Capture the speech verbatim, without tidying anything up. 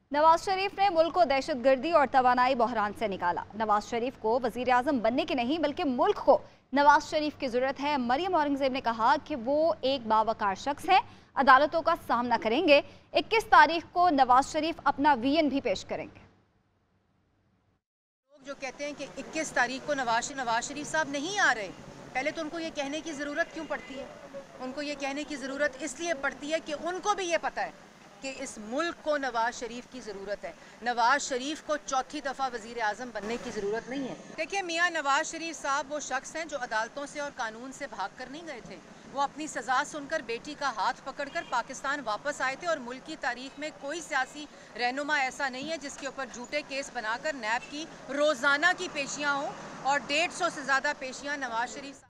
नवाज शरीफ ने मुल्क को दहशतगर्दी और तवानाई बहरान से निकाला। नवाज शरीफ को वजीर आजम बनने की नहीं बल्कि मुल्क को नवाज शरीफ की जरूरत है। मरियम औरंगजेब ने कहा कि वो एक बावकार शख्स हैं, अदालतों का सामना करेंगे। इक्कीस तारीख को नवाज शरीफ अपना वीएन भी पेश करेंगे। लोग जो कहते हैं कि इक्कीस तारीख को नवाज नवाज शरीफ साहब नहीं आ रहे, पहले तो उनको ये कहने की ज़रूरत क्यों पड़ती है? उनको ये कहने की ज़रूरत इसलिए पड़ती है कि उनको भी ये पता है कि इस मुल्क को नवाज शरीफ की ज़रूरत है। नवाज शरीफ को चौथी दफ़ा वज़ीर आज़म बनने की ज़रूरत नहीं है। देखिए, मियाँ नवाज शरीफ साहब वो शख्स हैं जो अदालतों से और कानून से भाग कर नहीं गए थे। वो अपनी सज़ा सुनकर बेटी का हाथ पकड़कर पाकिस्तान वापस आए थे और मुल्क की तारीख में कोई सियासी रहनुमा ऐसा नहीं है जिसके ऊपर झूठे केस बनाकर नैब की रोज़ाना की पेशियाँ हों, और डेढ़ सौ से ज़्यादा पेशियाँ नवाज शरीफ